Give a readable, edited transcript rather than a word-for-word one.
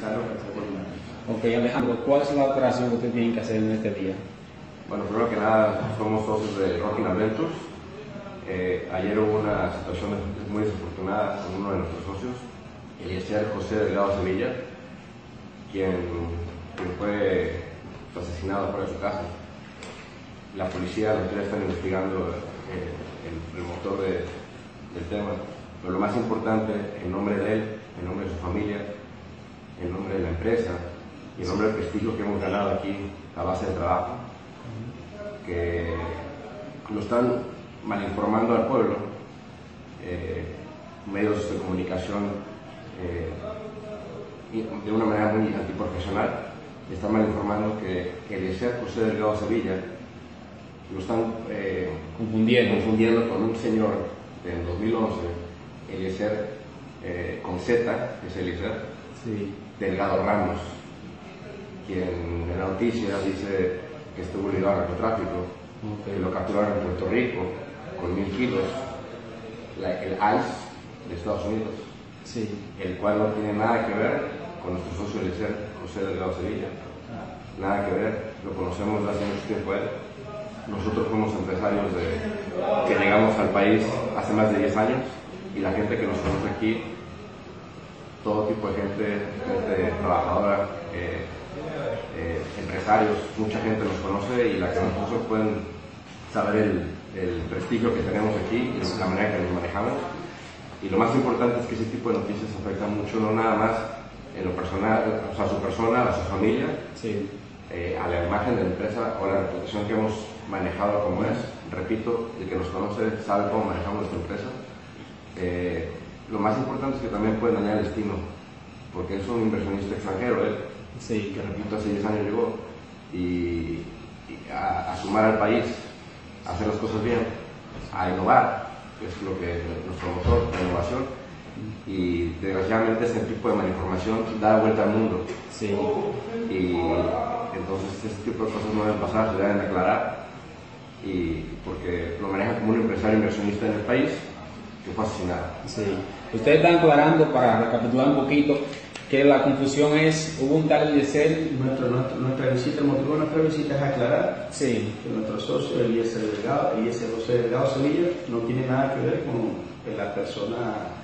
Gonzalo García Colina. Ok, Alejandro, ¿cuál es la operación que ustedes tienen que hacer en este día? Bueno, primero que nada, somos socios de Rocking Adventures. Ayer hubo una situación muy desafortunada con uno de nuestros socios, Eliezer José Delgado Sevilla, quien fue asesinado fuera de su casa. La policía, los tres están investigando el motor del tema, pero lo más importante, en nombre de él, en nombre de su familia, en nombre de la empresa y en nombre del prestigio que hemos ganado aquí a base de trabajo, que lo están malinformando al pueblo, medios de comunicación de una manera muy antiprofesional, están malinformando que Eliezer José Delgado Sevilla lo están confundiendo con un señor del 2011, Eliezer con Z, que es Eliezer Delgado Ramos, quien en la noticia dice que estuvo ligado al narcotráfico, que lo capturaron en Puerto Rico con 1000 kilos, el ICE de Estados Unidos, el cual no tiene nada que ver con nuestro socio Eliezer José Delgado Sevilla, nada que ver, lo conocemos desde hace mucho tiempo él. Nosotros fuimos empresarios que llegamos al país hace más de 10 años y la gente que nos conoce aquí, todo tipo de gente trabajadora, empresarios, mucha gente nos conoce y la que nosotros pueden saber el prestigio que tenemos aquí y la manera que nos manejamos. Y lo más importante es que ese tipo de noticias afectan mucho, no nada más en lo personal, o sea, a su persona, a su familia, a la imagen de la empresa o la reputación que hemos manejado como es. Repito, el que nos conoce sabe cómo manejamos nuestra empresa. Lo más importante es que también puede dañar el destino, porque es un inversionista extranjero, que repito, hace 10 años llegó y a sumar al país, a hacer las cosas bien, a innovar, que es lo que nuestro motor, la innovación, y desgraciadamente este tipo de malinformación da vuelta al mundo. Y entonces este tipo de cosas no deben pasar, se deben aclarar, y porque lo manejan como un empresario inversionista en el país que fue asesinado. Ustedes están aclarando, para recapitular un poquito, que la confusión es, hubo un tal Eliezer. Nuestra visita, el motivo de nuestra visita es aclarar que nuestro socio Eliezer José Delgado Sevilla no tiene nada que ver con la persona